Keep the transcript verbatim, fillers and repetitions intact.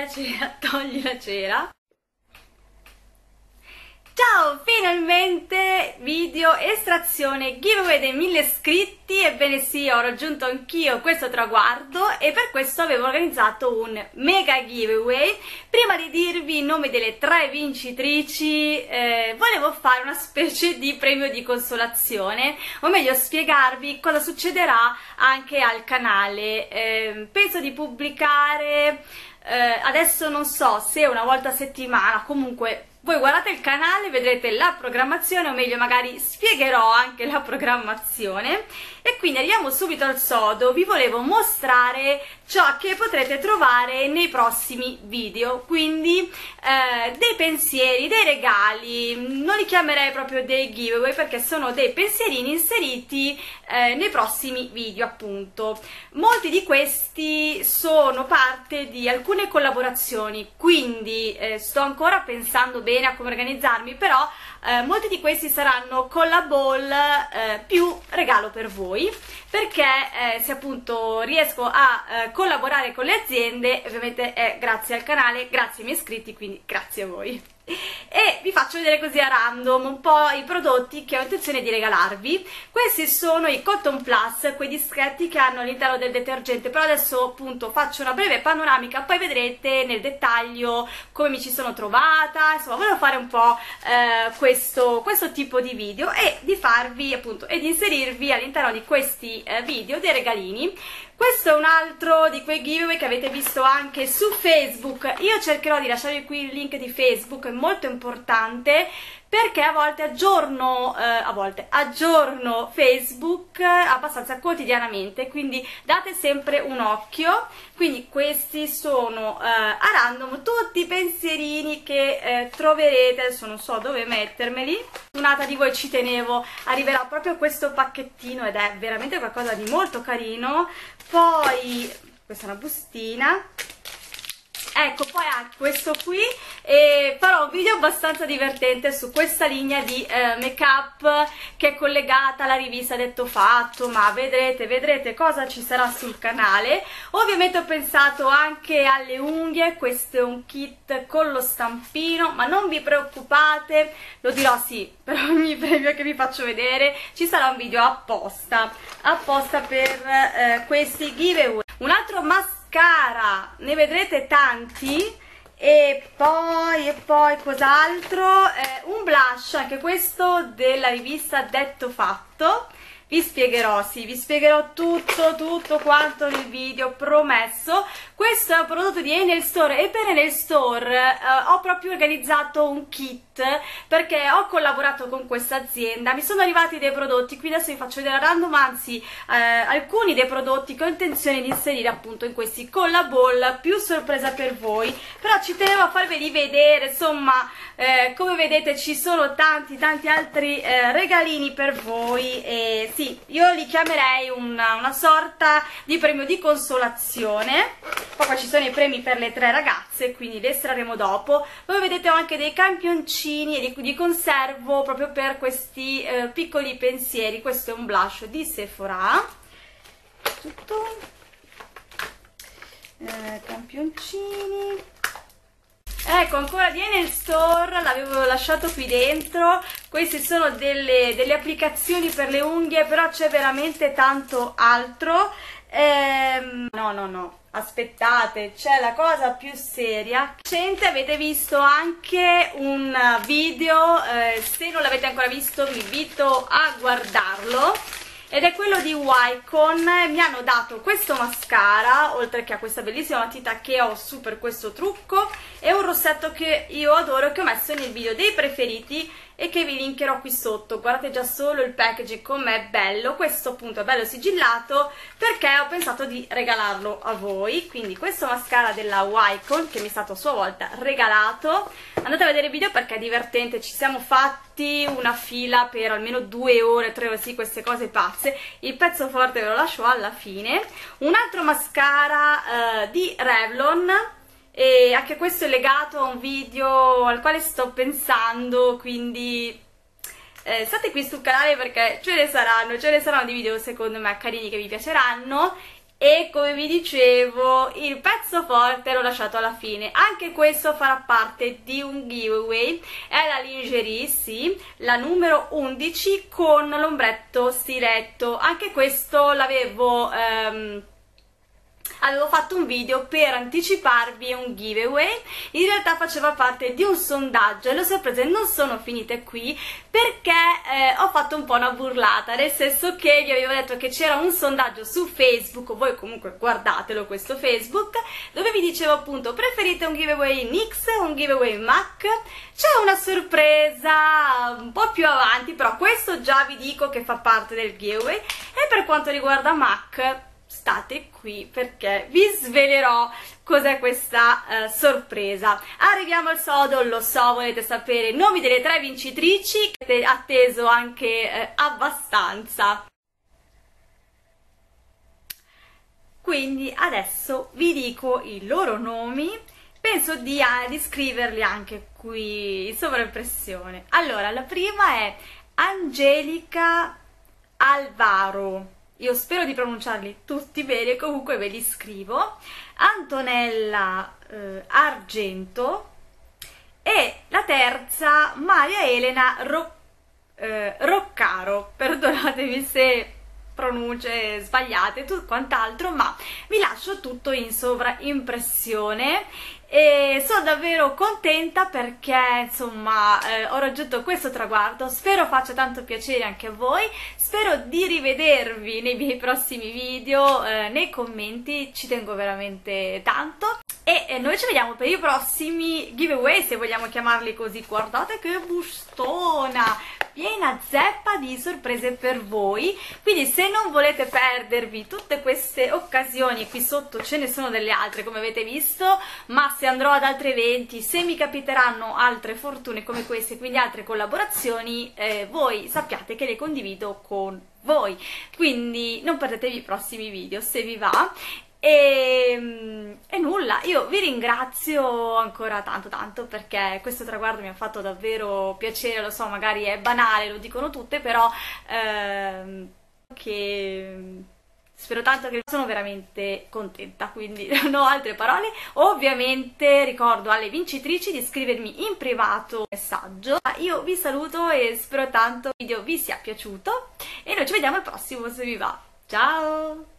la cera, togli la cera. Ciao, finalmente video estrazione giveaway dei mille iscritti. Ebbene sì, ho raggiunto anch'io questo traguardo e per questo avevo organizzato un mega giveaway. Prima di dirvi i nomi delle tre vincitrici eh, volevo fare una specie di premio di consolazione, o meglio spiegarvi cosa succederà anche al canale. Eh, penso di pubblicare, eh, adesso non so se una volta a settimana, comunque voi guardate il canale, vedrete la programmazione, o meglio magari spiegherò anche la programmazione. E quindi arriviamo subito al sodo. Vi volevo mostrare ciò che potrete trovare nei prossimi video, quindi eh, dei pensieri, dei regali. Non li chiamerei proprio dei giveaway perché sono dei pensierini inseriti eh, nei prossimi video, appunto. Molti di questi sono parte di alcune collaborazioni, quindi eh, sto ancora pensando bene a come organizzarmi, però eh, molti di questi saranno collaball eh, più regalo per voi, perché eh, se appunto riesco a eh, collaborare con le aziende, ovviamente è grazie al canale, grazie ai miei iscritti, quindi grazie a voi. E vi faccio vedere così a random un po' i prodotti che ho intenzione di regalarvi. Questi sono i Cotton Plus, quei dischetti che hanno all'interno del detergente, però adesso appunto faccio una breve panoramica, poi vedrete nel dettaglio come mi ci sono trovata. Insomma, volevo fare un po' eh, questo, questo tipo di video e di farvi appunto e di inserirvi all'interno di questi eh, video dei regalini. Questo è un altro di quei giveaway che avete visto anche su Facebook. Io cercherò di lasciarvi qui il link di Facebook, è molto importante perché a volte aggiorno, eh, a volte aggiorno Facebook abbastanza quotidianamente, quindi date sempre un occhio. Quindi questi sono eh, a random tutti i pensierini che eh, troverete, adesso non so dove mettermeli. Un'altra di voi ci tenevo, arriverà proprio questo pacchettino ed è veramente qualcosa di molto carino. Poi questa è una bustina. Ecco, poi ha questo qui e farò un video abbastanza divertente su questa linea di eh, make up che è collegata alla rivista Detto Fatto, ma vedrete, vedrete cosa ci sarà sul canale. Ovviamente ho pensato anche alle unghie, questo è un kit con lo stampino, ma non vi preoccupate, lo dirò sì, per ogni premio che vi faccio vedere ci sarà un video apposta, apposta per eh, questi giveaway. Un altro mascara, Cara, ne vedrete tanti. E poi, e poi cos'altro? Eh, un blush, anche questo della rivista Detto Fatto. Vi spiegherò, sì, vi spiegherò tutto, tutto quanto nel video, promesso. Questo è un prodotto di Enel Store e per Enel Store eh, ho proprio organizzato un kit perché ho collaborato con questa azienda, mi sono arrivati dei prodotti, qui adesso vi faccio vedere a random, anzi eh, alcuni dei prodotti che ho intenzione di inserire appunto in questi collaball, più sorpresa per voi, però ci tenevo a farveli vedere. Insomma, eh, come vedete ci sono tanti tanti altri eh, regalini per voi e sì, io li chiamerei una, una sorta di premio di consolazione. Poi qua ci sono i premi per le tre ragazze, quindi li estrarremo dopo. Poi vedete anche dei campioncini di, di conservo proprio per questi eh, piccoli pensieri. Questo è un blush di Sephora, tutto eh, campioncini. Ecco, ancora di Enel Store, l'avevo lasciato qui dentro. Queste sono delle, delle applicazioni per le unghie, però c'è veramente tanto altro. Ehm, no, no, no, aspettate, c'è la cosa più seria. Recente avete visto anche un video, eh, se non l'avete ancora visto vi invito a guardarlo. Ed è quello di Wycon. Mi hanno dato questo mascara, oltre che a questa bellissima matita che ho su per questo trucco, e un rossetto che io adoro, che ho messo nel video dei preferiti e che vi linkerò qui sotto. Guardate già solo il packaging com'è bello. Questo appunto è bello sigillato perché ho pensato di regalarlo a voi. Quindi questo mascara della Wycon che mi è stato a sua volta regalato, andate a vedere il video perché è divertente, ci siamo fatti una fila per almeno due ore, tre ore, sì, queste cose pazze. Il pezzo forte ve lo lascio alla fine. Un altro mascara eh, di Revlon, e anche questo è legato a un video al quale sto pensando, quindi eh, state qui sul canale perché ce ne saranno, ce ne saranno di video secondo me carini che vi piaceranno. e come vi dicevo il pezzo forte l'ho lasciato alla fine. Anche questo farà parte di un giveaway, è la lingerie, sì, la numero undici con l'ombretto stiletto. Anche questo l'avevo ehm, avevo fatto un video per anticiparvi un giveaway. In realtà faceva parte di un sondaggio e le sorprese non sono finite qui, perché eh, ho fatto un po' una burlata, nel senso che vi avevo detto che c'era un sondaggio su Facebook, voi comunque guardatelo questo Facebook, dove vi dicevo appunto: preferite un giveaway in X o un giveaway in Mac? C'è una sorpresa un po' più avanti, però questo già vi dico che fa parte del giveaway. E per quanto riguarda Mac, state qui perché vi svelerò cos'è questa uh, sorpresa. Arriviamo al sodo, lo so, volete sapere i nomi delle tre vincitrici, che avete atteso anche uh, abbastanza. Quindi adesso vi dico i loro nomi, penso di, uh, di scriverli anche qui in sovraimpressione. Allora, la prima è Angelica Alvaro. Io spero di pronunciarli tutti bene, comunque ve li scrivo. Antonella eh, Argento. E la terza, Maria Elena Ro eh, Roccaro. Perdonatemi se pronunce sbagliate e tutto quant'altro, ma vi lascio tutto in sovraimpressione. E sono davvero contenta perché insomma eh, ho raggiunto questo traguardo, spero faccia tanto piacere anche a voi, spero di rivedervi nei miei prossimi video, eh, nei commenti, ci tengo veramente tanto. E eh, noi ci vediamo per i prossimi giveaway, se vogliamo chiamarli così. Guardate che bustona, piena zeppa di sorprese per voi, quindi se non volete perdervi tutte queste occasioni, qui sotto ce ne sono delle altre come avete visto, ma se andrò ad altri eventi, se mi capiteranno altre fortune come queste, quindi altre collaborazioni, eh, voi sappiate che le condivido con voi, quindi non perdetevi i prossimi video se vi va. E, e nulla, io vi ringrazio ancora tanto tanto perché questo traguardo mi ha fatto davvero piacere, lo so, magari è banale, lo dicono tutte, però ehm, che spero tanto, che sono veramente contenta, quindi non ho altre parole. Ovviamente ricordo alle vincitrici di scrivermi in privato un messaggio. Io vi saluto e spero tanto il video vi sia piaciuto e noi ci vediamo al prossimo se vi va. Ciao!